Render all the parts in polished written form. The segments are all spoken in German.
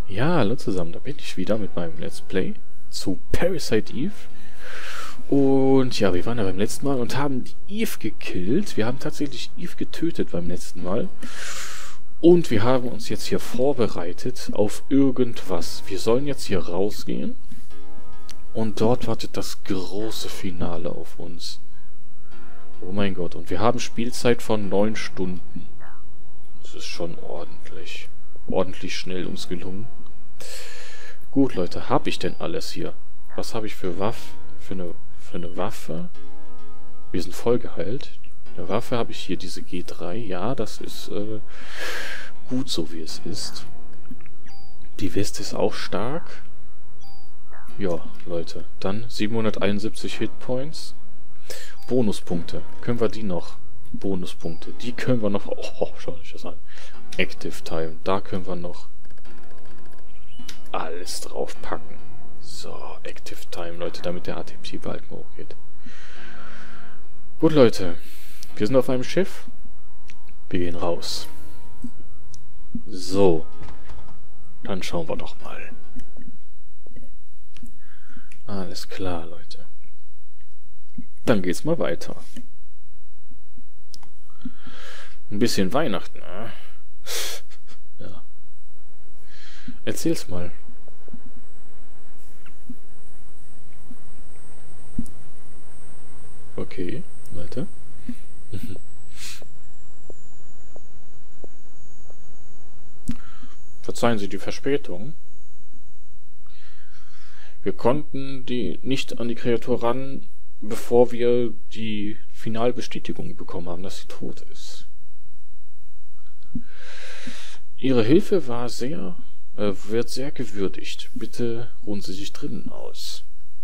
Ja, hallo zusammen, da bin ich wieder mit meinem Let's Play zu Parasite Eve. Und ja, wir waren ja beim letzten Mal und haben die Eve gekillt. Wir haben tatsächlich Eve getötet beim letzten Mal. Und wir haben uns jetzt hier vorbereitet auf irgendwas. Wir sollen jetzt hier rausgehen. Und dort wartet das große Finale auf uns. Oh mein Gott, und wir haben Spielzeit von 9 Stunden. Das ist schon ordentlich. Ordentlich schnell uns gelungen. Gut, Leute, habe ich denn alles hier? Was habe ich für eine Waffe? Wir sind voll geheilt. Eine Waffe habe ich hier, diese G3. Ja, das ist gut so, wie es ist. Die Weste ist auch stark. Ja, Leute. Dann 771 Hitpoints. Bonuspunkte. Können wir die noch? Bonuspunkte. Die können wir noch... Oh, schau euch das an. Active Time. Da können wir noch alles drauf packen. So, Active Time, Leute, damit der ATP-Balken hochgeht. Gut, Leute. Wir sind auf einem Schiff. Wir gehen raus. So. Dann schauen wir doch mal. Alles klar, Leute. Dann geht's mal weiter. Ein bisschen Weihnachten, Ja. Erzähl's mal. Okay, weiter. Verzeihen Sie die Verspätung. Wir konnten nicht an die Kreatur ran, bevor wir die Finalbestätigung bekommen haben, dass sie tot ist. Ihre Hilfe wird sehr gewürdigt. Bitte ruhen Sie sich drinnen aus.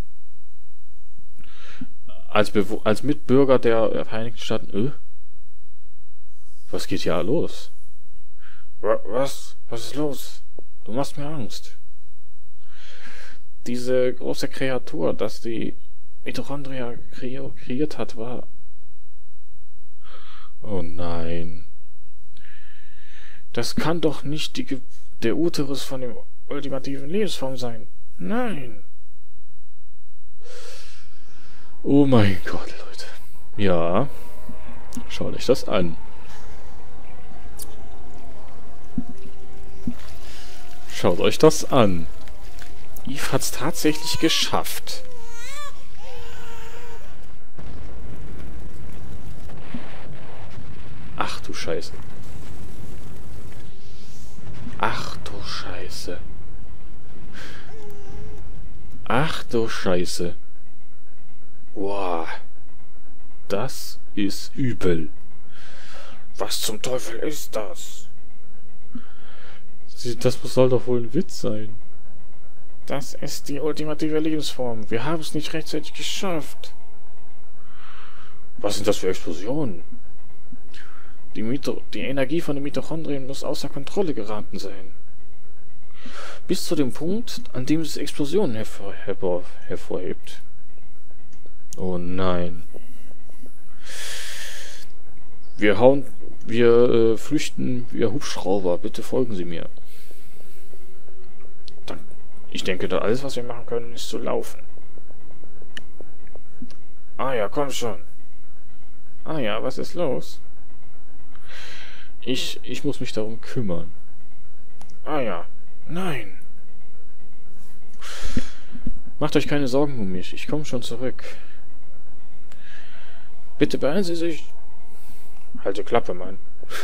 Als Mitbürger der Vereinigten Staaten... Was geht hier los? Was? Was ist los? Du machst mir Angst. Diese große Kreatur, das die Mitochondria kreiert hat, war... Oh nein. Das kann doch nicht der Uterus von dem ultimativen Lebensform sein. Nein. Oh mein Gott, Leute. Ja. Schaut euch das an. Schaut euch das an. Eve hat's tatsächlich geschafft. Ach du Scheiße. Ach du Scheiße. Ach du Scheiße. Wow. Das ist übel. Was zum Teufel ist das? Das soll doch wohl ein Witz sein. Das ist die ultimative Lebensform. Wir haben es nicht rechtzeitig geschafft. Was sind das für Explosionen? Die Energie von den Mitochondrien muss außer Kontrolle geraten sein. Bis zu dem Punkt, an dem es Explosionen hervorhebt. Oh nein. Wir flüchten via Hubschrauber. Bitte folgen Sie mir. Ich denke, da alles, was wir machen können, ist zu laufen. Ah ja, komm schon. Ah ja, was ist los? Ich muss mich darum kümmern. Ah ja, nein. Macht euch keine Sorgen um mich, ich komme schon zurück. Bitte beeilen Sie sich. Halte Klappe, Mann.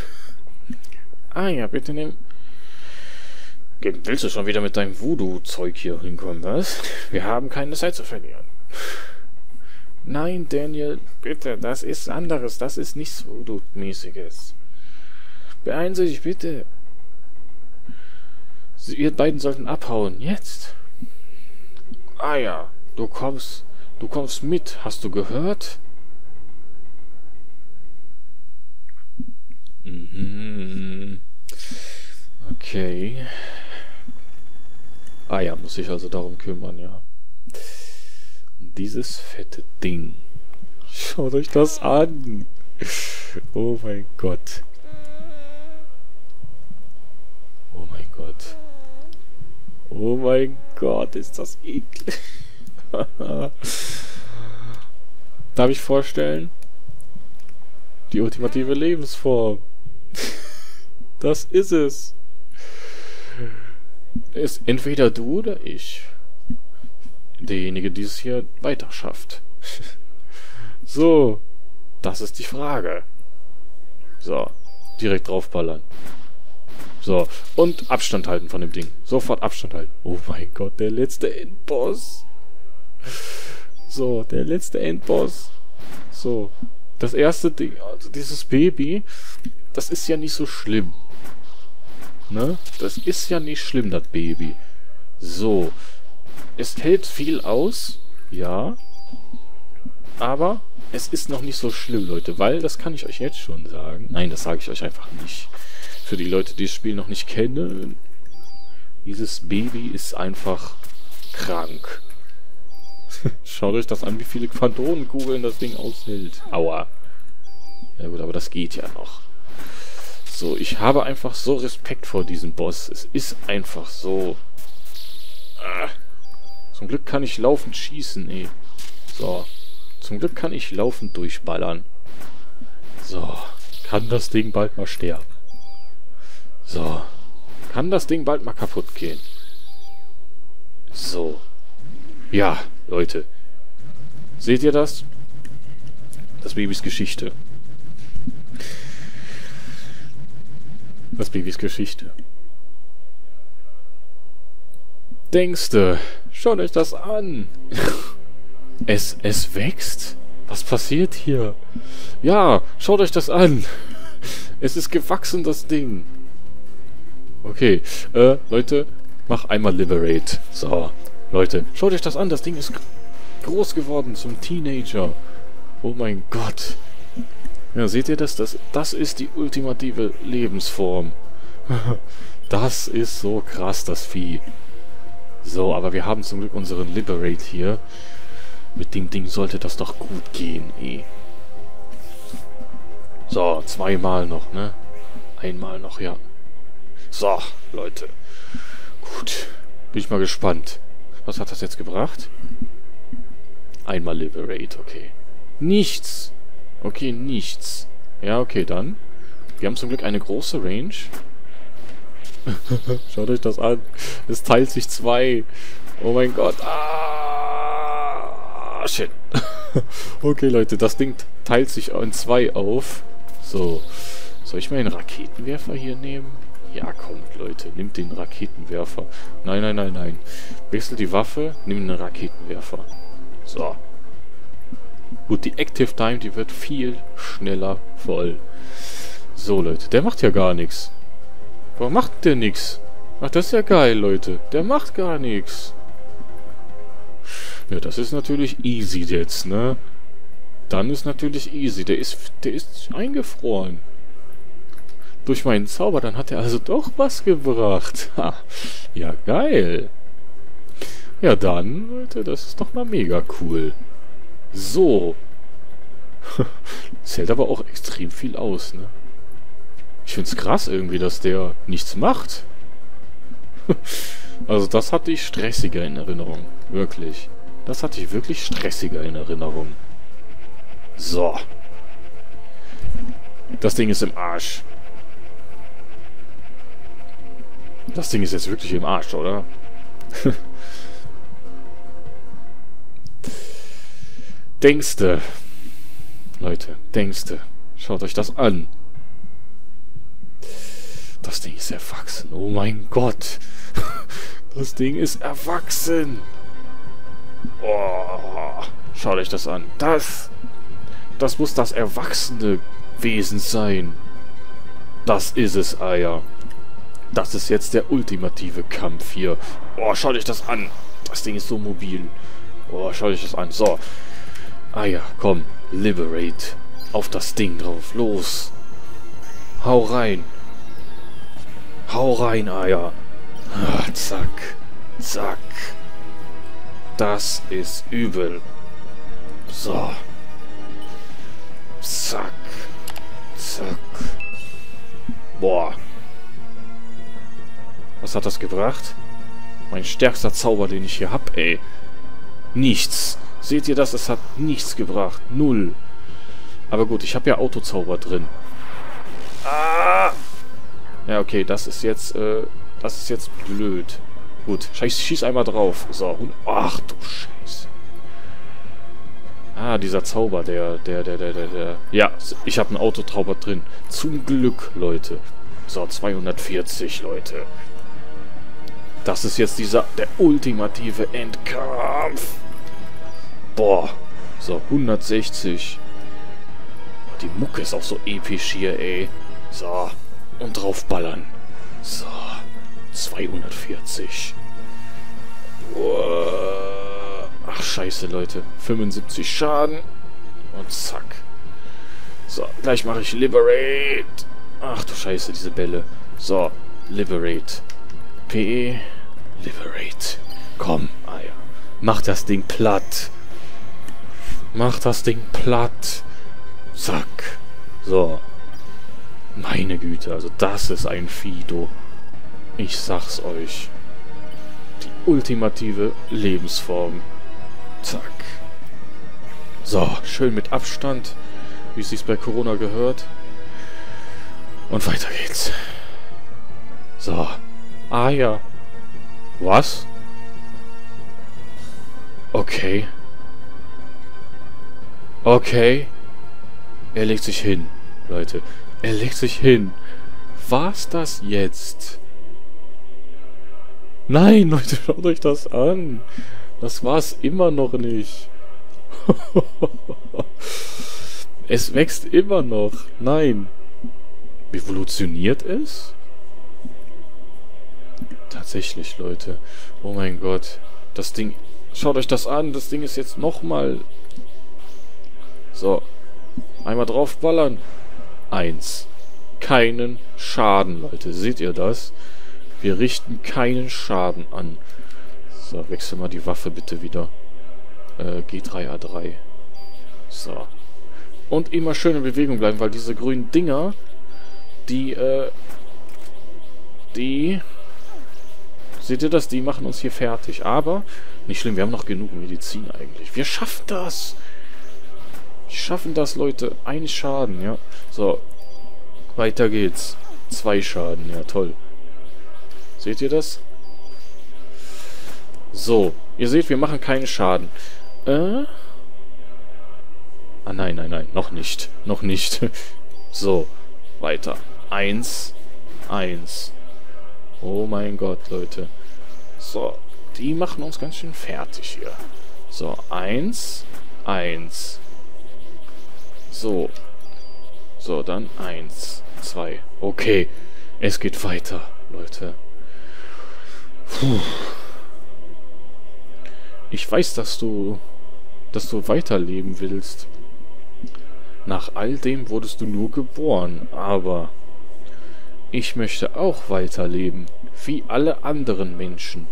Ah ja, bitte nehmen. Willst du schon wieder mit deinem Voodoo-Zeug hier hinkommen, was? Wir haben keine Zeit zu verlieren. Nein, Daniel, bitte, das ist anderes. Das ist nichts Voodoo-mäßiges. Beeilen Sie sich, bitte. Ihr beiden sollten abhauen, jetzt. Ah ja, du kommst mit, hast du gehört? Mhm. Okay. Ah ja, muss ich also darum kümmern, ja. Dieses fette Ding. Schaut euch das an. Oh mein Gott. Oh mein Gott. Oh mein Gott, ist das eklig. Darf ich vorstellen? Die ultimative Lebensform. Das ist es. Ist entweder du oder ich. Derjenige, die es hier weiter schafft. So. Das ist die Frage. So. Direkt draufballern. So. Und Abstand halten von dem Ding. Sofort Abstand halten. Oh mein Gott, der letzte Endboss. So, der letzte Endboss. So. Das erste Ding, also dieses Baby, das ist ja nicht so schlimm. Ne? Das ist ja nicht schlimm, das Baby. So. Es hält viel aus. Ja. Aber es ist noch nicht so schlimm, Leute. Weil, das kann ich euch jetzt schon sagen. Nein, das sage ich euch einfach nicht. Für die Leute, die das Spiel noch nicht kennen. Dieses Baby ist einfach krank. Schaut euch das an, wie viele Phantomkugeln das Ding aushält. Aua. Ja gut, aber das geht ja noch. So, ich habe einfach so Respekt vor diesem Boss. Es ist einfach so. Zum Glück kann ich laufend schießen, ey. So. Zum Glück kann ich laufend durchballern. So. Kann das Ding bald mal sterben. So. Kann das Ding bald mal kaputt gehen. So. Ja, Leute. Seht ihr das? Das Babys Geschichte. Das Babys Geschichte. Denkste, schaut euch das an. Es wächst? Was passiert hier? Ja, schaut euch das an. Es ist gewachsen, das Ding. Okay, Leute, mach einmal Liberate. So, Leute, schaut euch das an. Das Ding ist groß geworden zum Teenager. Oh mein Gott. Ja, seht ihr das? Das ist die ultimative Lebensform. Das ist so krass, das Vieh. So, aber wir haben zum Glück unseren Liberate hier. Mit dem Ding sollte das doch gut gehen, eh. So, zweimal noch, ne? Einmal noch, ja. So, Leute. Gut. Bin ich mal gespannt. Was hat das jetzt gebracht? Einmal Liberate, okay. Nichts. Okay, nichts. Ja, okay, dann. Wir haben zum Glück eine große Range. Schaut euch das an. Es teilt sich zwei. Oh mein Gott. Ah, shit. Okay, Leute, das Ding teilt sich in zwei auf. So. Soll ich mal den Raketenwerfer hier nehmen? Ja, kommt, Leute. Nimmt den Raketenwerfer. Nein, nein, nein, nein. Wechselt die Waffe, nimm den Raketenwerfer. So. Gut, die Active Time, die wird viel schneller voll. So, Leute. Der macht ja gar nichts. Warum macht der nichts? Ach, das ist ja geil, Leute. Der macht gar nichts. Ja, das ist natürlich easy jetzt, ne? Dann ist natürlich easy. Der ist eingefroren. Durch meinen Zauber, dann hat er also doch was gebracht. Ha. Ja, geil. Ja, dann, Leute, das ist doch mal mega cool. So. Das hält aber auch extrem viel aus, ne? Ich find's krass irgendwie, dass der nichts macht. Also das hatte ich stressiger in Erinnerung. Wirklich. Das hatte ich wirklich stressiger in Erinnerung. So. Das Ding ist im Arsch. Das Ding ist jetzt wirklich im Arsch, oder? Denkste. Leute, denkste. Schaut euch das an. Das Ding ist erwachsen. Oh mein Gott. Das Ding ist erwachsen. Oh, schaut euch das an. Das muss das erwachsene Wesen sein. Das ist es, Eier. Das ist jetzt der ultimative Kampf hier. Oh, schaut euch das an. Das Ding ist so mobil. Oh, schaut euch das an. So. Eier, komm. Liberate. Auf das Ding drauf. Los. Hau rein. Hau rein, Eier. Ah, zack. Zack. Das ist übel. So. Zack. Zack. Boah. Was hat das gebracht? Mein stärkster Zauber, den ich hier hab, ey. Nichts. Seht ihr das? Es hat nichts gebracht. Null. Aber gut, ich habe ja Autozauber drin. Ah! Ja, okay, das ist jetzt blöd. Gut, schieß einmal drauf. So, ach du Scheiße. Ah, dieser Zauber, der. Ja, ich habe einen Autozauber drin. Zum Glück, Leute. So, 240, Leute. Das ist jetzt der ultimative Endkampf. Boah. So, 160. Die Mucke ist auch so episch hier, ey. So. Und draufballern. So. 240. Ach, scheiße, Leute. 75 Schaden. Und zack. So, gleich mache ich Liberate. Ach du Scheiße, diese Bälle. So, Liberate. PE. Liberate. Komm, ah ja. Mach das Ding platt. Mach das Ding platt. Zack. So. Meine Güte, also das ist ein Fido. Ich sag's euch. Die ultimative Lebensform. Zack. So, schön mit Abstand, wie es sich bei Corona gehört. Und weiter geht's. So. Ah ja. Was? Okay. Okay. Er legt sich hin, Leute. Er legt sich hin. War's das jetzt? Nein, Leute, schaut euch das an. Das war's immer noch nicht. Es wächst immer noch. Nein. Evolutioniert es? Tatsächlich, Leute. Oh mein Gott. Das Ding... Schaut euch das an. Das Ding ist jetzt nochmal... So. Einmal draufballern. 1. Keinen Schaden, Leute. Seht ihr das? Wir richten keinen Schaden an. So, wechsel mal die Waffe bitte wieder. G3A3. So. Und immer schön in Bewegung bleiben, weil diese grünen Dinger, die, seht ihr das? Die machen uns hier fertig. Aber, nicht schlimm, wir haben noch genug Medizin eigentlich. Wir schaffen das! Wir schaffen das, Leute. 1 Schaden, ja. So. Weiter geht's. 2 Schaden, ja, toll. Seht ihr das? So. Ihr seht, wir machen keinen Schaden. Ah, nein, nein, nein. Noch nicht. Noch nicht. So. Weiter. 1. 1. Oh mein Gott, Leute. So. Die machen uns ganz schön fertig hier. So. 1. 1. So. So, dann 1. 2. Okay. Es geht weiter, Leute. Puh. Ich weiß, dass du weiterleben willst. Nach all dem wurdest du nur geboren, aber ich möchte auch weiterleben, wie alle anderen Menschen.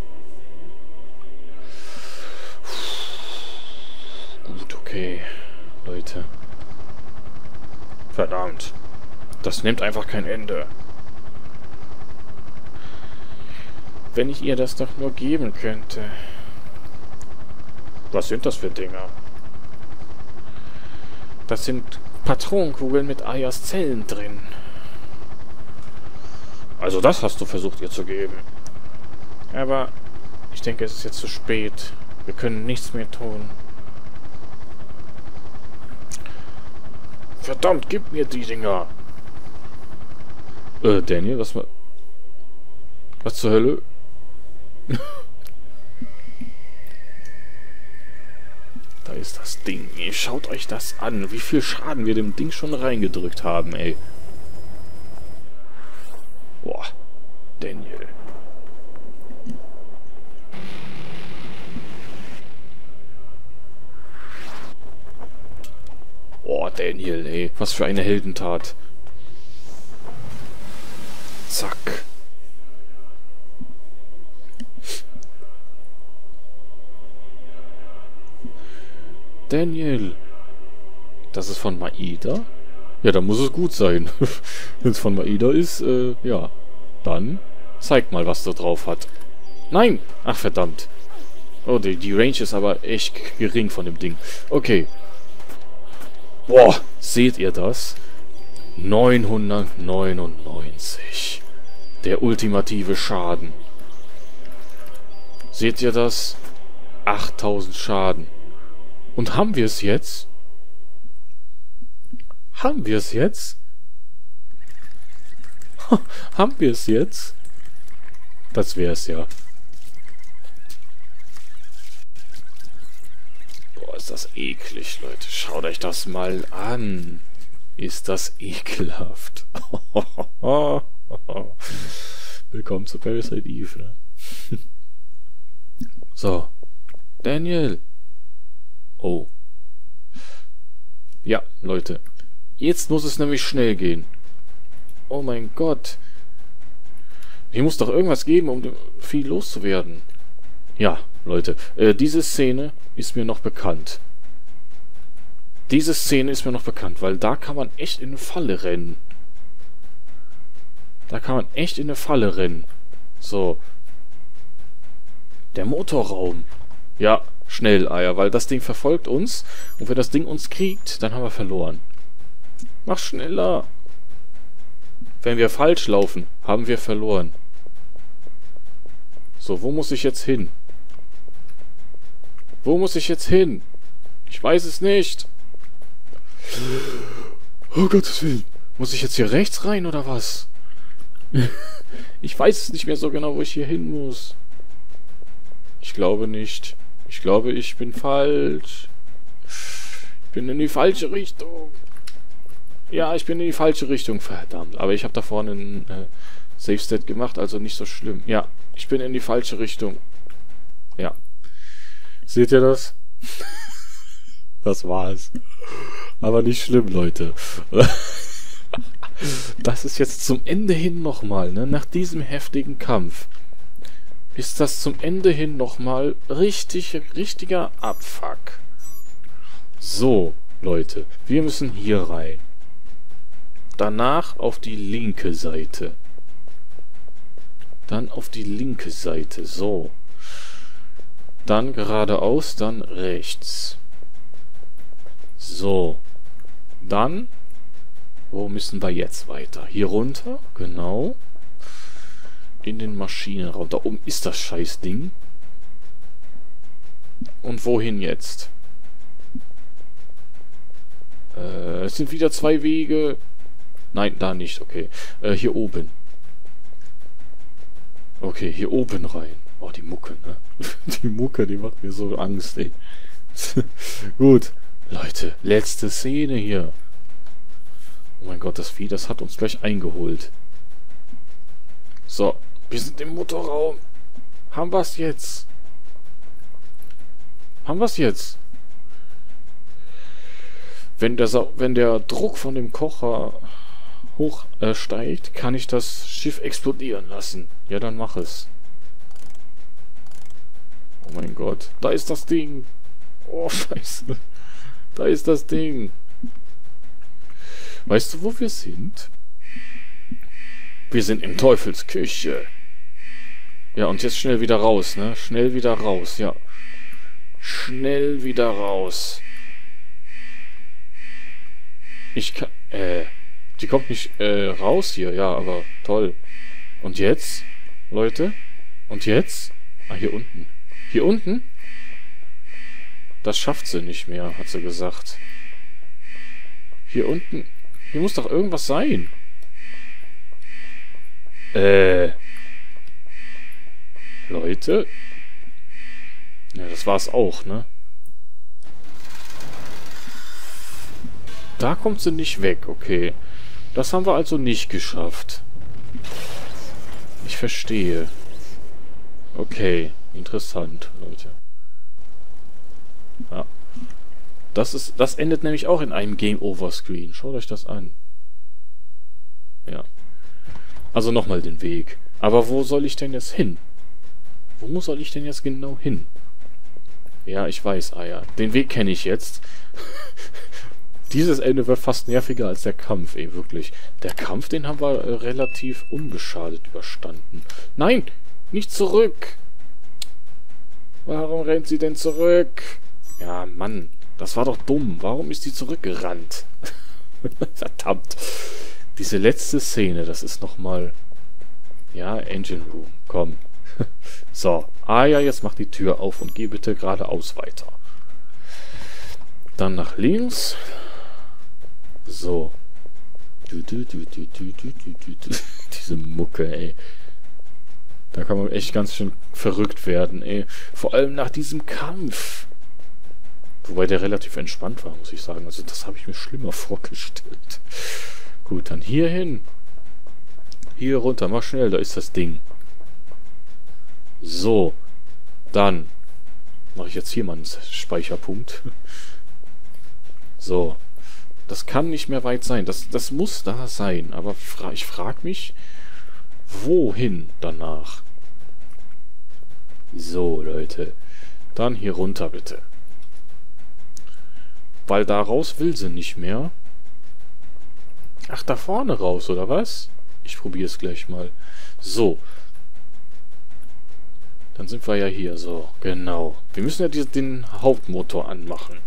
Gut, okay, Leute. Verdammt. Das nimmt einfach kein Ende. Wenn ich ihr das doch nur geben könnte. Was sind das für Dinger? Das sind Patronenkugeln mit Ayas Zellen drin. Also das hast du versucht ihr zu geben. Aber ich denke, es ist jetzt zu spät. Wir können nichts mehr tun. Verdammt, gib mir die Dinger. Daniel, was zur Hölle? Da ist das Ding. Schaut euch das an. Wie viel Schaden wir dem Ding schon reingedrückt haben, ey. Boah. Daniel. Boah, Daniel, ey. Was für eine Heldentat. Zack. Daniel. Das ist von Maeda? Ja, dann muss es gut sein. Wenn es von Maeda ist, ja. Dann zeig mal, was da drauf hat. Nein! Ach, verdammt. Oh, die Range ist aber echt gering von dem Ding. Okay. Boah, seht ihr das? 999. Der ultimative Schaden. Seht ihr das? 8000 Schaden. Und haben wir es jetzt? Haben wir es jetzt? Haben wir es jetzt? Das wär's ja. Boah, ist das eklig, Leute. Schaut euch das mal an. Ist das ekelhaft. Willkommen zu Parasite Eve, ne? So. Daniel. Oh. Ja, Leute. Jetzt muss es nämlich schnell gehen. Oh mein Gott. Hier muss doch irgendwas geben, um viel loszuwerden. Ja, Leute. Diese Szene ist mir noch bekannt. Diese Szene ist mir noch bekannt, weil da kann man echt in eine Falle rennen. Da kann man echt in eine Falle rennen. So. Der Motorraum. Ja, schnell, Eier, weil das Ding verfolgt uns. Und wenn das Ding uns kriegt, dann haben wir verloren. Mach schneller. Wenn wir falsch laufen, haben wir verloren. So, wo muss ich jetzt hin? Wo muss ich jetzt hin? Ich weiß es nicht. Oh Gottes Willen. Muss ich jetzt hier rechts rein oder was? Ich weiß es nicht mehr so genau, wo ich hier hin muss. Ich glaube nicht. Ich glaube, ich bin falsch. Ich bin in die falsche Richtung. Ja, ich bin in die falsche Richtung. Verdammt. Aber ich habe da vorne einen Safe State gemacht, also nicht so schlimm. Ja, ich bin in die falsche Richtung. Ja. Seht ihr das? Das war's. Aber nicht schlimm, Leute. Das ist jetzt zum Ende hin nochmal, ne? Nach diesem heftigen Kampf ist das zum Ende hin nochmal richtiger Abfuck. So, Leute, wir müssen hier rein. Danach auf die linke Seite. Dann auf die linke Seite, so. Dann geradeaus, dann rechts. So. Dann, wo müssen wir jetzt weiter? Hier runter, genau. In den Maschinenraum. Da oben ist das Scheißding. Und wohin jetzt? Es sind wieder zwei Wege. Nein, da nicht, okay. Hier oben. Okay, hier oben rein. Oh, die Mucke, ne? Die Mucke, die macht mir so Angst, ey. Gut. Leute, letzte Szene hier. Oh mein Gott, das Vieh, das hat uns gleich eingeholt. So, wir sind im Motorraum. Haben wir's jetzt? Haben wir's jetzt? Wenn der Druck von dem Kocher hoch steigt, kann ich das Schiff explodieren lassen. Ja, dann mach es. Oh mein Gott, da ist das Ding. Oh, scheiße. Da ist das Ding. Weißt du, wo wir sind? Wir sind in Teufels Küche. Ja, und jetzt schnell wieder raus, ne? Schnell wieder raus, ja. Schnell wieder raus. Ich kann... Die kommt nicht raus hier, ja, aber toll. Und jetzt, Leute? Und jetzt? Ah, hier unten. Hier unten? Das schafft sie nicht mehr, hat sie gesagt. Hier unten... Hier muss doch irgendwas sein. Leute? Ja, das war's auch, ne? Da kommt sie nicht weg, okay. Das haben wir also nicht geschafft. Ich verstehe. Okay, interessant, Leute. Ja. Das endet nämlich auch in einem Game-Over-Screen. Schaut euch das an. Ja. Also nochmal den Weg. Aber wo soll ich denn jetzt hin? Wo soll ich denn jetzt genau hin? Ja, ich weiß, ja. Den Weg kenne ich jetzt. Dieses Ende wird fast nerviger als der Kampf, ey, wirklich. Der Kampf, den haben wir relativ unbeschadet überstanden. Nein! Nicht zurück! Warum rennt sie denn zurück? Ja, Mann. Das war doch dumm. Warum ist die zurückgerannt? Verdammt. Diese letzte Szene, das ist nochmal... Ja, Engine Room. Komm. So. Ah ja, jetzt mach die Tür auf und geh bitte geradeaus weiter. Dann nach links. So. Diese Mucke, ey. Da kann man echt ganz schön verrückt werden, ey. Vor allem nach diesem Kampf. Wobei der relativ entspannt war, muss ich sagen. Also das habe ich mir schlimmer vorgestellt. Gut, dann hier hin. Hier runter, mach schnell, da ist das Ding. So. Dann mache ich jetzt hier mal einen Speicherpunkt. So. Das kann nicht mehr weit sein. Das muss da sein. Aber ich frage mich, wohin danach? So, Leute. Dann hier runter, bitte. Weil da raus will sie nicht mehr. Ach, da vorne raus, oder was? Ich probiere es gleich mal. So. Dann sind wir ja hier. So, genau. Wir müssen ja den Hauptmotor anmachen.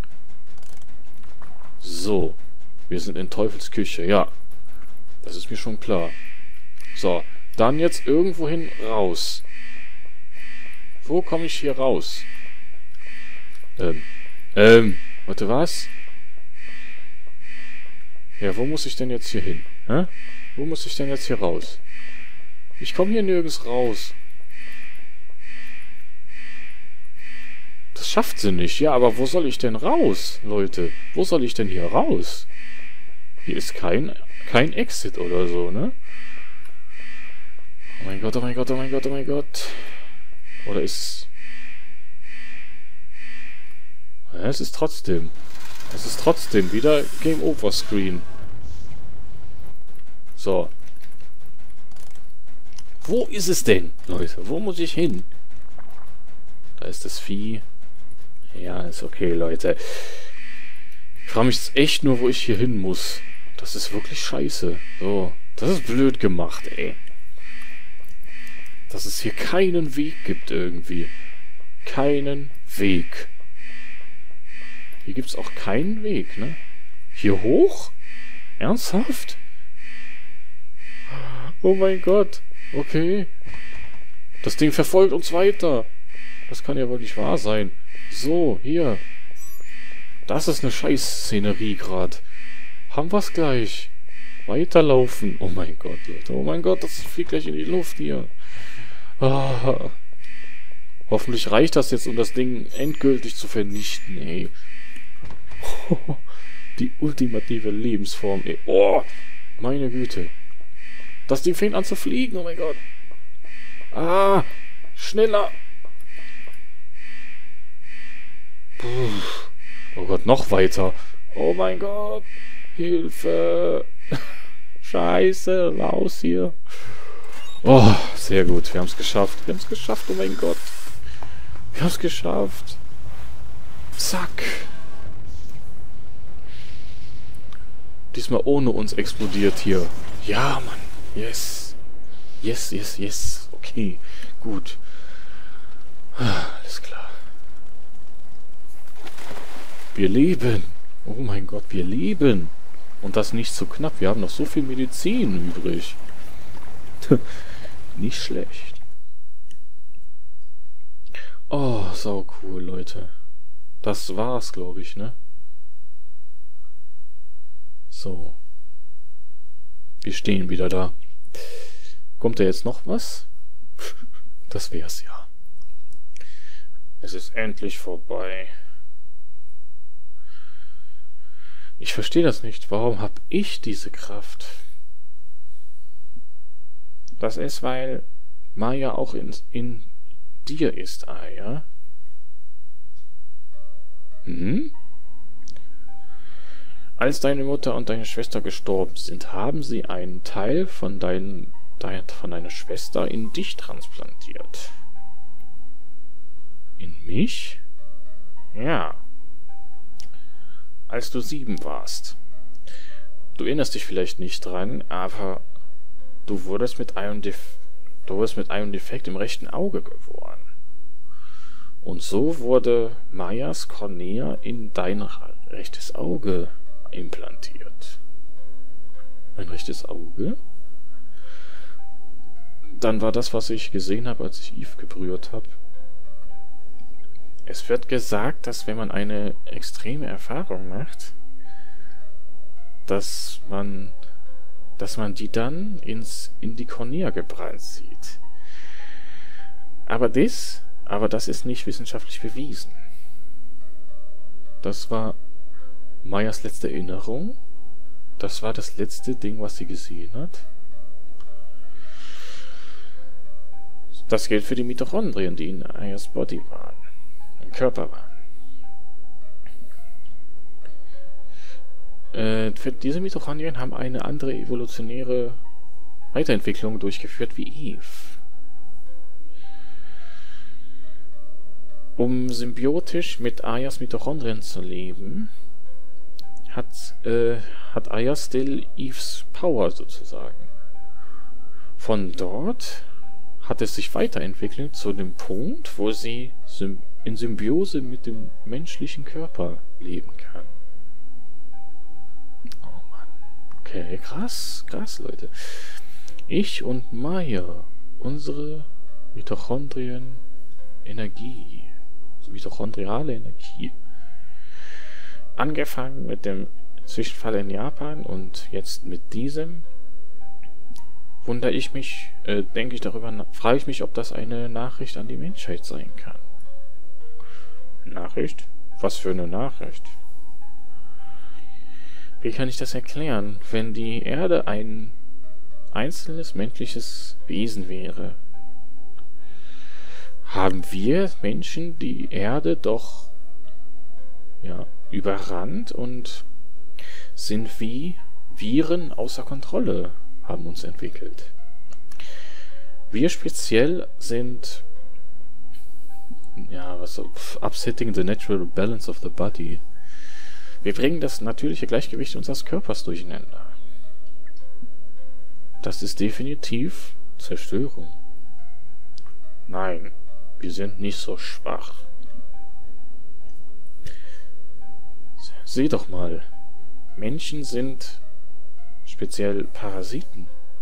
So. Wir sind in Teufels Küche. Ja. Das ist mir schon klar. So. Dann jetzt irgendwohin raus. Wo komme ich hier raus? Warte, was? Ja, wo muss ich denn jetzt hier hin? Hä? Wo muss ich denn jetzt hier raus? Ich komme hier nirgends raus. Das schafft sie nicht. Ja, aber wo soll ich denn raus, Leute? Wo soll ich denn hier raus? Hier ist kein Exit oder so, ne? Oh mein Gott, oh mein Gott, oh mein Gott, oh mein Gott. Oder ist... Ja, es ist trotzdem wieder Game Over Screen. So. Wo ist es denn, Leute? Wo muss ich hin? Da ist das Vieh. Ja, ist okay, Leute. Ich frage mich jetzt echt nur, wo ich hier hin muss. Das ist wirklich scheiße. So. Das ist blöd gemacht, ey. Dass es hier keinen Weg gibt irgendwie. Keinen Weg. Hier gibt es auch keinen Weg, ne? Hier hoch? Ernsthaft? Oh mein Gott. Okay. Das Ding verfolgt uns weiter. Das kann ja wohl nicht wahr sein. So, hier. Das ist eine Scheiß-Szenerie gerade. Haben wir's gleich. Weiterlaufen. Oh mein Gott, Leute. Oh mein Gott, das fliegt gleich in die Luft hier. Ah. Hoffentlich reicht das jetzt, um das Ding endgültig zu vernichten, ey. Die ultimative Lebensform, ey. Oh, meine Güte. Das Ding fängt an zu fliegen, oh mein Gott. Ah, schneller. Puh. Oh Gott, noch weiter. Oh mein Gott. Hilfe. Scheiße, raus hier. Oh, sehr gut. Wir haben es geschafft. Wir haben es geschafft, oh mein Gott. Wir haben es geschafft. Zack. Diesmal ohne uns explodiert hier. Ja, Mann. Yes. Yes, yes, yes. Okay, gut. Alles klar. Wir leben. Oh mein Gott, wir leben. Und das nicht so knapp. Wir haben noch so viel Medizin übrig. Nicht schlecht. Oh, sau cool, Leute. Das war's, glaube ich, ne? So. Wir stehen wieder da. Kommt da jetzt noch was? Das wär's ja. Es ist endlich vorbei. Ich verstehe das nicht. Warum habe ich diese Kraft? Das ist, weil Maya auch in dir ist, ja? Hm? Als deine Mutter und deine Schwester gestorben sind, haben sie einen Teil von deiner Schwester in dich transplantiert. In mich? Ja. Als du 7 warst. Du erinnerst dich vielleicht nicht dran, aber du wurdest mit einem Defekt im rechten Auge geboren. Und so wurde Mayas Cornea in dein rechtes Auge implantiert. Mein rechtes Auge? Dann war das, was ich gesehen habe, als ich Eve gebrüht habe. Es wird gesagt, dass wenn man eine extreme Erfahrung macht, dass man die dann in die Cornea gebrannt sieht. Aber das ist nicht wissenschaftlich bewiesen. Das war Mayas letzte Erinnerung. Das war das letzte Ding, was sie gesehen hat. Das gilt für die Mitochondrien, die in Ayas Body waren, im Körper waren. Für diese Mitochondrien haben eine andere evolutionäre Weiterentwicklung durchgeführt wie Eve. Um symbiotisch mit Ayas Mitochondrien zu leben, hat Aya still Eves Power sozusagen. Von dort hat es sich weiterentwickelt zu dem Punkt, wo sie in Symbiose mit dem menschlichen Körper leben kann. Oh Mann. Okay, krass, Leute. Ich und Maya, unsere Mitochondrien-Energie, also mitochondriale Energie. Angefangen mit dem Zwischenfall in Japan und jetzt mit diesem, frage ich mich, ob das eine Nachricht an die Menschheit sein kann. Nachricht? Was für eine Nachricht? Wie kann ich das erklären, wenn die Erde ein einzelnes menschliches Wesen wäre? Haben wir Menschen die Erde doch überrannt und sind wie Viren außer Kontrolle, haben uns entwickelt. Wir speziell sind upsetting the natural balance of the body. Wir bringen das natürliche Gleichgewicht unseres Körpers durcheinander. Das ist definitiv Zerstörung. Nein, wir sind nicht so schwach. Seh doch mal, Menschen sind speziell Parasiten.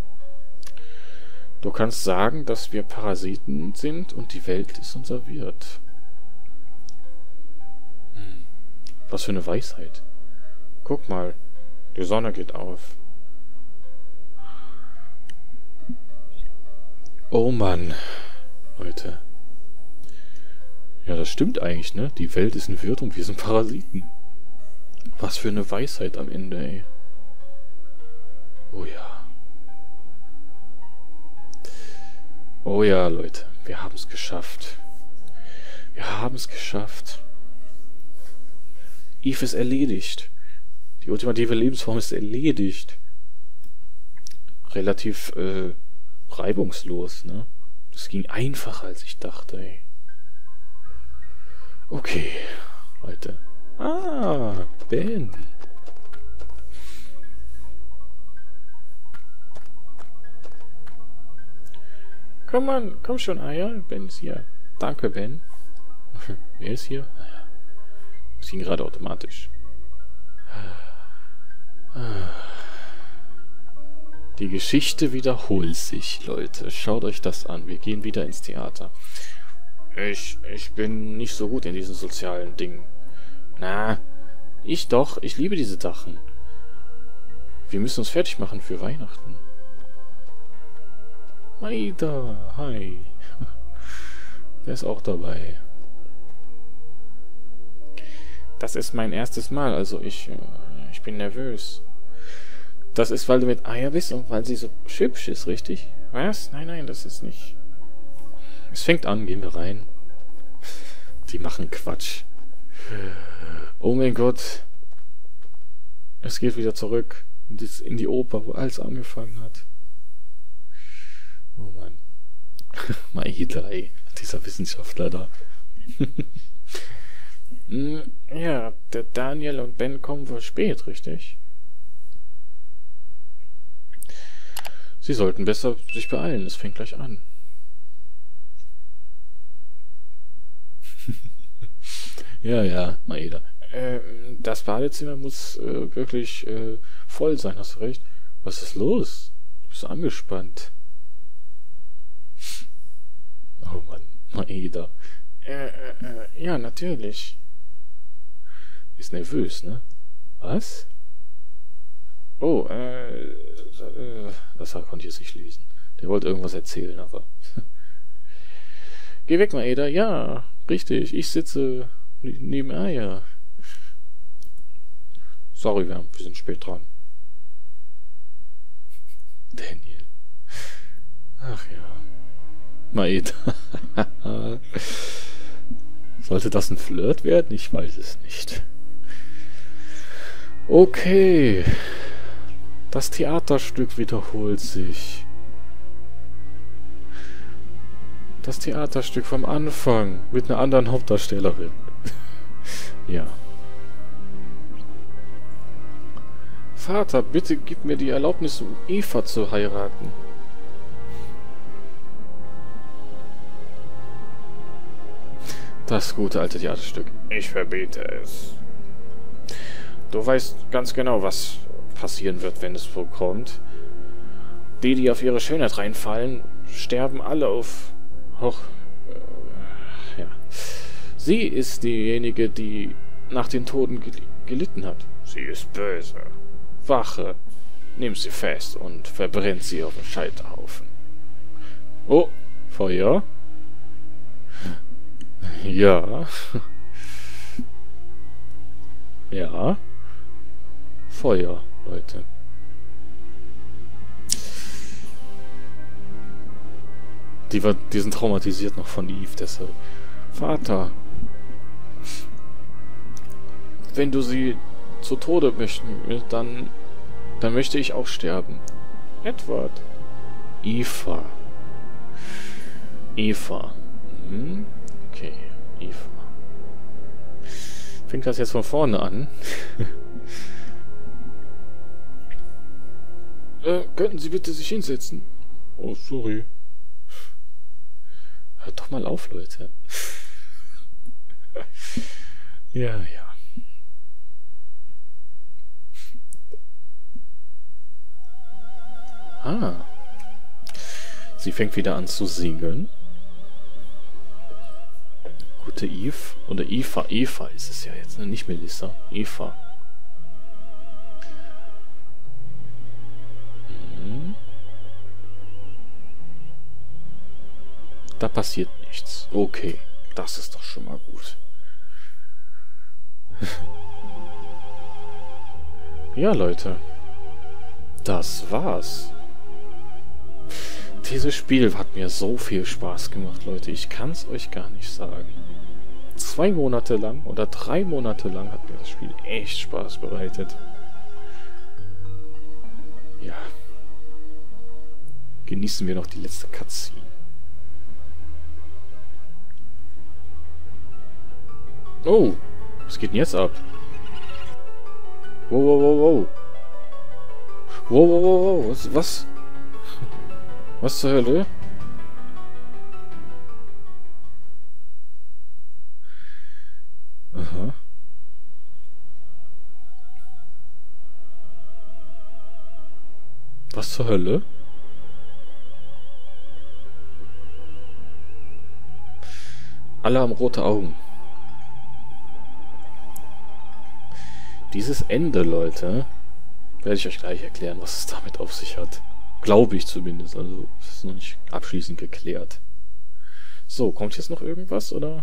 Du kannst sagen, dass wir Parasiten sind und die Welt ist unser Wirt. Was für eine Weisheit. Guck mal, die Sonne geht auf. Oh Mann, Leute. Ja, das stimmt eigentlich, ne? Die Welt ist ein Wirt und wir sind Parasiten. Was für eine Weisheit am Ende, ey. Oh ja. Oh ja, Leute. Wir haben es geschafft. Wir haben es geschafft. Eve ist erledigt. Die ultimative Lebensform ist erledigt. Relativ, reibungslos, ne? Das ging einfacher, als ich dachte, ey. Okay, Leute. Ah, Ben. Komm schon, Aya. Ben ist hier. Danke, Ben. Wer ist hier? Naja. Das ging gerade automatisch. Die Geschichte wiederholt sich, Leute. Schaut euch das an. Wir gehen wieder ins Theater. Ich bin nicht so gut in diesen sozialen Dingen. Na, ich doch. Ich liebe diese Sachen. Wir müssen uns fertig machen für Weihnachten. Maida, hi. Der ist auch dabei. Das ist mein erstes Mal, also ich bin nervös. Das ist, weil du mit Aya bist und weil sie so hübsch ist, richtig? Was? Nein, das ist nicht. Es fängt an, gehen wir rein. Die machen Quatsch. Oh mein Gott. Es geht wieder zurück in die Oper, wo alles angefangen hat. Oh Mann. Maida, ey. Dieser Wissenschaftler da. Ja, der Daniel und Ben kommen wohl spät, richtig? Sie sollten besser sich beeilen, es fängt gleich an. Ja, ja, Maeda. Das Badezimmer muss wirklich voll sein, hast du recht. Was ist los? Du bist angespannt. Oh Mann, Maeda. Ja, natürlich. Ist nervös, ne? Was? Oh, das konnte ich jetzt nicht lesen. Der wollte irgendwas erzählen, aber... Geh weg, Maeda. Ja, richtig. Ich sitze neben Aya. Sorry, wir sind spät dran. Daniel. Ach ja. Maeda. Sollte das ein Flirt werden? Ich weiß es nicht. Okay. Das Theaterstück wiederholt sich. Das Theaterstück vom Anfang mit einer anderen Hauptdarstellerin. Ja. Vater, bitte gib mir die Erlaubnis, um Eva zu heiraten. Das gute alte Theaterstück. Ich verbiete es. Du weißt ganz genau, was passieren wird, wenn es so kommt. Die auf ihre Schönheit reinfallen, sterben alle auf... ja. Sie ist diejenige, die nach den Toten gelitten hat. Sie ist böse. Wache. Nimm sie fest und verbrennt sie auf den Scheiterhaufen. Oh, Feuer? Ja. Ja. Feuer, Leute. Die sind traumatisiert noch von Eve, deshalb. Vater. Wenn du sie zu Tode möchten, dann möchte ich auch sterben. Edward. Eva. Eva. Okay, Eva. Fängt das jetzt von vorne an? Könnten Sie bitte sich hinsetzen? Oh, sorry. Hört doch mal auf, Leute. Ja, ja. Ah. Sie fängt wieder an zu singen. Gute Eve. Oder Eva. Eva ist es ja jetzt, ne? Nicht Melissa. Eva. Da passiert nichts. Okay, das ist doch schon mal gut. Ja, Leute. Das war's. Dieses Spiel hat mir so viel Spaß gemacht, Leute. Ich kann's euch gar nicht sagen. 2 Monate lang oder 3 Monate lang hat mir das Spiel echt Spaß bereitet. Ja. Genießen wir noch die letzte Cutscene. Oh, was geht denn jetzt ab? Wow, wow, wow, wow. Wow, wow, wow, wow. Was? Was zur Hölle? Aha. Was zur Hölle? Alle haben rote Augen. Dieses Ende, Leute, werde ich euch gleich erklären, was es damit auf sich hat. Glaube ich zumindest, also es ist noch nicht abschließend geklärt. So, kommt jetzt noch irgendwas, oder?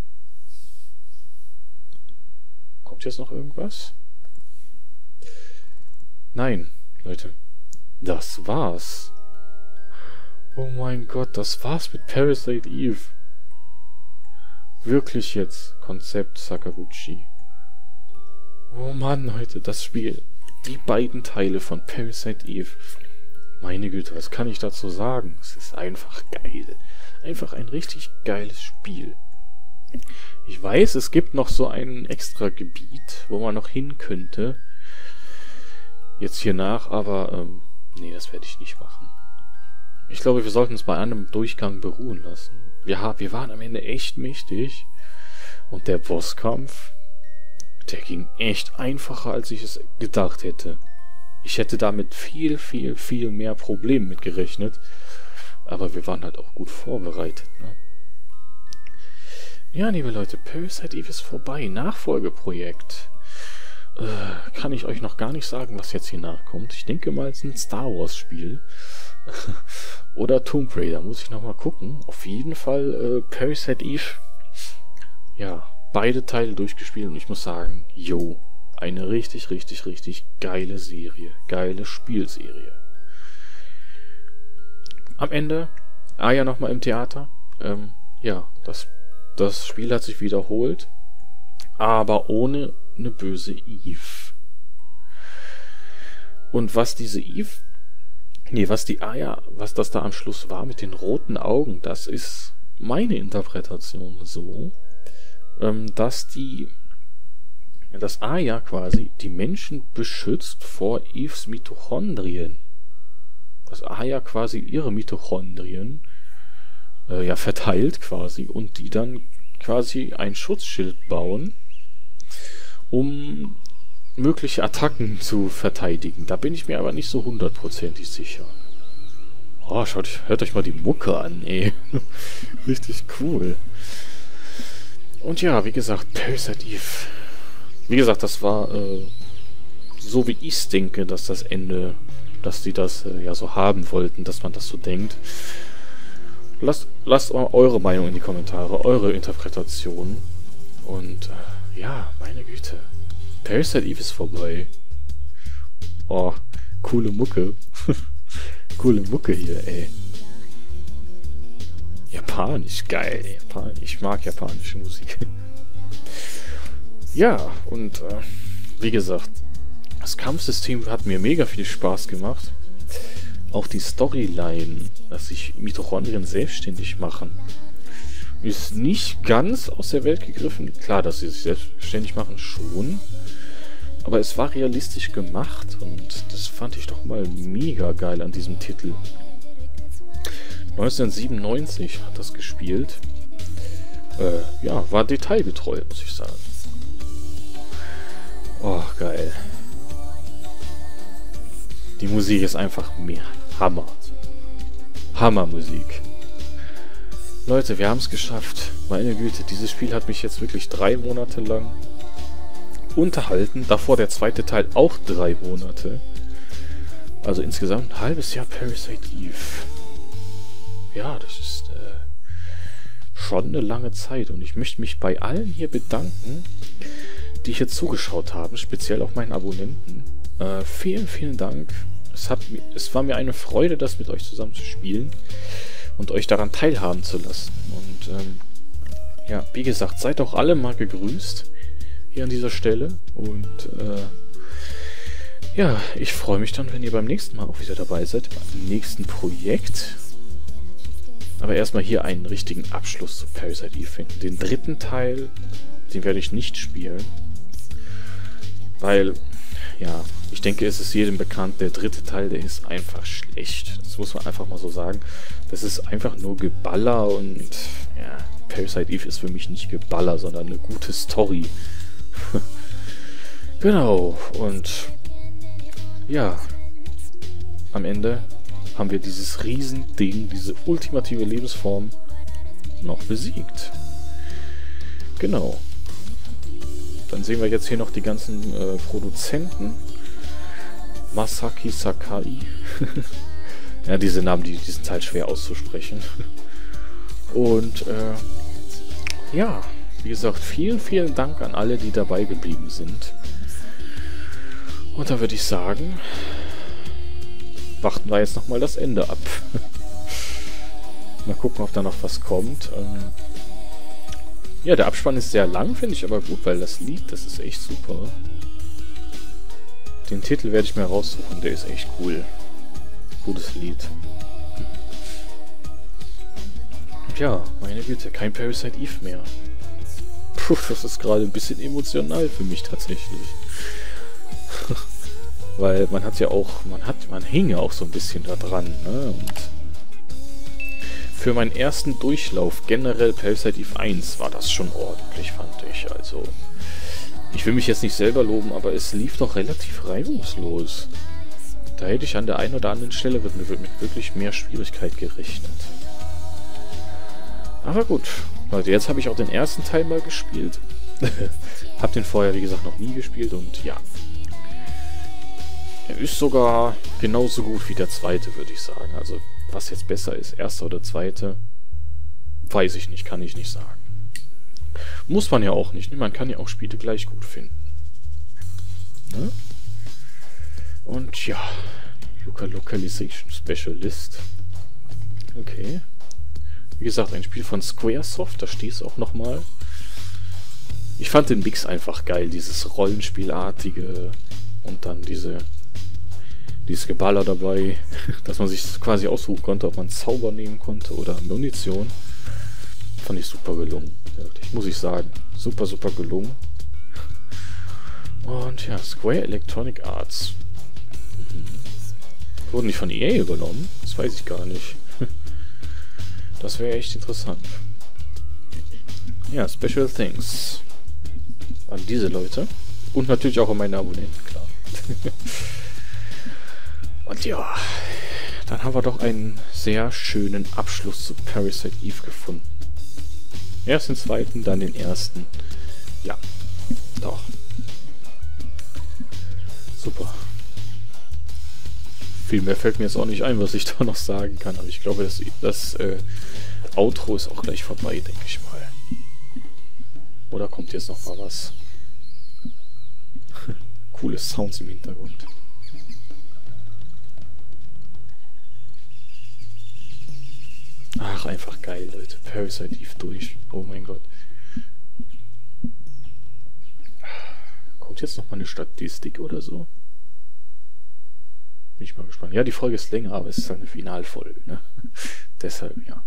Kommt jetzt noch irgendwas? Nein, Leute. Das war's. Oh mein Gott, das war's mit Parasite Eve. Wirklich jetzt. Konzept Sakaguchi. Oh Mann, Leute, das Spiel. Die beiden Teile von Parasite Eve. Meine Güte, was kann ich dazu sagen? Es ist einfach geil. Einfach ein richtig geiles Spiel. Ich weiß, es gibt noch so ein extra Gebiet, wo man noch hin könnte. Jetzt hier nach, aber nee, das werde ich nicht machen. Ich glaube, wir sollten es bei einem Durchgang beruhen lassen. Wir waren am Ende echt mächtig. Und der Bosskampf, der ging echt einfacher, als ich es gedacht hätte. Ich hätte damit viel, viel, viel mehr Problemen mit gerechnet. Aber wir waren halt auch gut vorbereitet, ne? Ja, liebe Leute, Parasite Eve ist vorbei. Nachfolgeprojekt. Kann ich euch noch gar nicht sagen, was jetzt hier nachkommt. Ich denke mal, es ist ein Star Wars Spiel. Oder Tomb Raider, muss ich nochmal gucken. Auf jeden Fall Parasite Eve. Ja, beide Teile durchgespielt und ich muss sagen, yo, eine richtig, richtig, richtig geile Serie. Geile Spielserie. Am Ende, ja nochmal im Theater. Ja, das Spiel hat sich wiederholt, aber ohne eine böse Eve. Und was diese Eve, was die Aya, was das da am Schluss war mit den roten Augen, das ist meine Interpretation so, dass Aya quasi die Menschen beschützt vor Eves Mitochondrien. Dass Aya quasi ihre Mitochondrien verteilt quasi und die dann quasi ein Schutzschild bauen, um mögliche Attacken zu verteidigen. Da bin ich mir aber nicht so 100%ig sicher. Oh, hört euch mal die Mucke an, ey. Richtig cool. Und ja, wie gesagt, Parasite Eve. Wie gesagt, das war so wie ich denke, dass das Ende, dass die das so haben wollten, dass man das so denkt. Lasst eure Meinung in die Kommentare, eure Interpretation. Und ja, meine Güte. Parasite Eve ist vorbei. Oh, coole Mucke. Coole Mucke hier, ey. Japanisch, geil. Ich mag japanische Musik. Ja, und wie gesagt, das Kampfsystem hat mir mega viel Spaß gemacht. Auch die Storyline, dass sich Mitochondrien selbstständig machen, ist nicht ganz aus der Welt gegriffen. Klar, dass sie sich selbstständig machen, schon. Aber es war realistisch gemacht und das fand ich doch mal mega geil an diesem Titel. 1997 hat das gespielt. Ja, war detailgetreu, muss ich sagen. Oh, geil. Die Musik ist einfach mehr Hammer. Hammermusik. Leute, wir haben es geschafft. Meine Güte, dieses Spiel hat mich jetzt wirklich 3 Monate lang unterhalten. Davor der zweite Teil auch 3 Monate. Also insgesamt ein halbes Jahr Parasite Eve. Ja, das ist schon eine lange Zeit. Und ich möchte mich bei allen hier bedanken, die hier zugeschaut haben. Speziell auch meinen Abonnenten. Vielen, vielen Dank. Es war mir eine Freude, das mit euch zusammen zu spielen und euch daran teilhaben zu lassen. Und ja, wie gesagt, seid auch alle mal gegrüßt hier an dieser Stelle. Und ja, ich freue mich dann, wenn ihr beim nächsten Mal auch wieder dabei seid, beim nächsten Projekt. Aber erstmal hier einen richtigen Abschluss zu Parasite Eve finden. Den 3. Teil, den werde ich nicht spielen. Weil, ja, ich denke, es ist jedem bekannt, der 3. Teil, der ist einfach schlecht. Das muss man einfach mal so sagen. Das ist einfach nur Geballer und ja, Parasite Eve ist für mich nicht Geballer, sondern eine gute Story. Genau, und ja, am Ende haben wir dieses Riesending, diese ultimative Lebensform noch besiegt. Genau. Dann sehen wir jetzt hier noch die ganzen Produzenten. Masaki Sakai. Ja, diese Namen, die sind halt schwer auszusprechen. Und ja, wie gesagt, vielen, vielen Dank an alle, die dabei geblieben sind. Und dann würde ich sagen, warten wir jetzt nochmal das Ende ab. Mal gucken, ob da noch was kommt. Ja, der Abspann ist sehr lang, finde ich aber gut, weil das Lied, das ist echt super. Den Titel werde ich mir raussuchen, der ist echt cool. Gutes Lied. Ja, meine Güte, kein Parasite Eve mehr. Puh, das ist gerade ein bisschen emotional für mich tatsächlich. Weil man hat ja auch, man hing ja auch so ein bisschen da dran, ne? Und für meinen ersten Durchlauf generell Parasite Eve 1 war das schon ordentlich, fand ich. Also, ich will mich jetzt nicht selber loben, aber es lief doch relativ reibungslos. Da hätte ich an der einen oder anderen Stelle mit wirklich mehr Schwierigkeit gerechnet. Aber gut, Leute, jetzt habe ich auch den ersten Teil mal gespielt. Hab den vorher, wie gesagt, noch nie gespielt und ja. Er ist sogar genauso gut wie der zweite, würde ich sagen. Also, was jetzt besser ist, erster oder zweite, weiß ich nicht, kann ich nicht sagen. Muss man ja auch nicht, ne? Man kann ja auch Spiele gleich gut finden. Ne? Und ja, Localization Specialist. Okay. Wie gesagt, ein Spiel von Squaresoft, da steht es auch nochmal. Ich fand den Mix einfach geil, dieses Rollenspielartige und dann dieses Geballer dabei, dass man sich quasi aussuchen konnte, ob man Zauber nehmen konnte oder Munition. Fand ich super gelungen, wirklich, muss ich sagen. Super, super gelungen. Und ja, Square Electronic Arts. Wurden nicht von EA übernommen? Das weiß ich gar nicht. Das wäre echt interessant. Ja, Special Thanks an diese Leute. Und natürlich auch an meine Abonnenten, klar. Und ja, dann haben wir doch einen sehr schönen Abschluss zu Parasite Eve gefunden. Erst den zweiten, dann den ersten. Ja, doch. Super. Viel mehr fällt mir jetzt auch nicht ein, was ich da noch sagen kann. Aber ich glaube, das Outro ist auch gleich vorbei, denke ich mal. Oder kommt jetzt noch mal was? Coole Sounds im Hintergrund. Ach, einfach geil, Leute. Parasite Eve durch. Oh mein Gott. Kommt jetzt noch mal eine Statistik oder so? Bin ich mal gespannt. Ja, die Folge ist länger, aber es ist eine Finalfolge, ne? Deshalb, ja.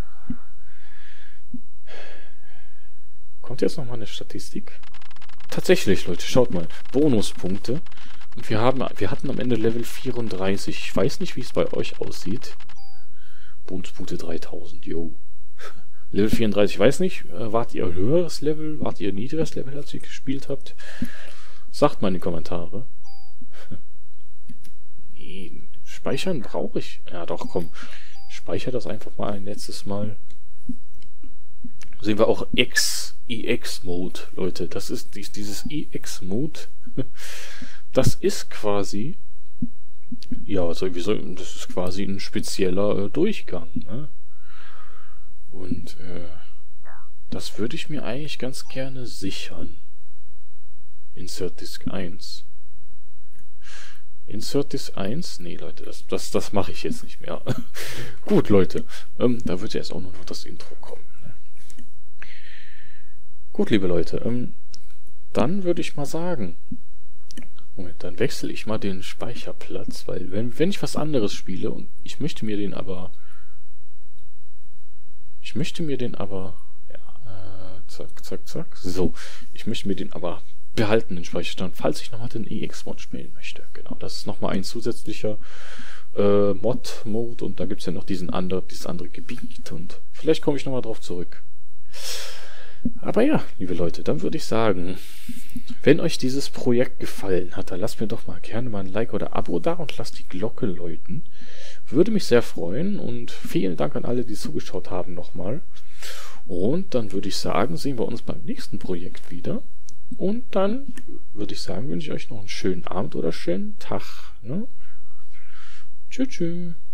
Kommt jetzt noch mal eine Statistik? Tatsächlich, Leute, schaut mal. Bonuspunkte. Und wir hatten am Ende Level 34. Ich weiß nicht, wie es bei euch aussieht. Bonuspunkte 3000, yo. Level 34, ich weiß nicht. Wart ihr höheres Level? Wart ihr niedrigeres Level, als ihr gespielt habt? Sagt mal in die Kommentare. Nee, speichern brauche ich. Ja, doch, komm. Speicher das einfach mal ein letztes Mal. Sehen wir auch EX-Mode, Leute. Das ist dieses EX-Mode. Das ist quasi... Ja, was soll ich sagen? Das ist quasi ein spezieller Durchgang, ne? Und das würde ich mir eigentlich ganz gerne sichern. Insert Disk 1. Insert Disk 1? Nee, Leute, das mache ich jetzt nicht mehr. Gut, Leute. Da wird jetzt auch nur noch das Intro kommen. Ne? Gut, liebe Leute. Dann würde ich mal sagen... Moment, dann wechsle ich mal den Speicherplatz, weil wenn ich was anderes spiele und ich möchte mir den aber... Ja, zack, zack, zack. So, ich möchte mir den aber behalten, den Speicherstand, falls ich nochmal den EX-Mod spielen möchte. Genau, das ist nochmal ein zusätzlicher Mod-Mode und da gibt es ja noch dieses andere Gebiet und vielleicht komme ich nochmal drauf zurück. Aber ja, liebe Leute, dann würde ich sagen, wenn euch dieses Projekt gefallen hat, dann lasst mir doch mal gerne mal ein Like oder Abo da und lasst die Glocke läuten. Würde mich sehr freuen und vielen Dank an alle, die zugeschaut haben nochmal. Und dann würde ich sagen, sehen wir uns beim nächsten Projekt wieder. Und dann würde ich sagen, wünsche ich euch noch einen schönen Abend oder schönen Tag. Ne? Tschüss, tschüss.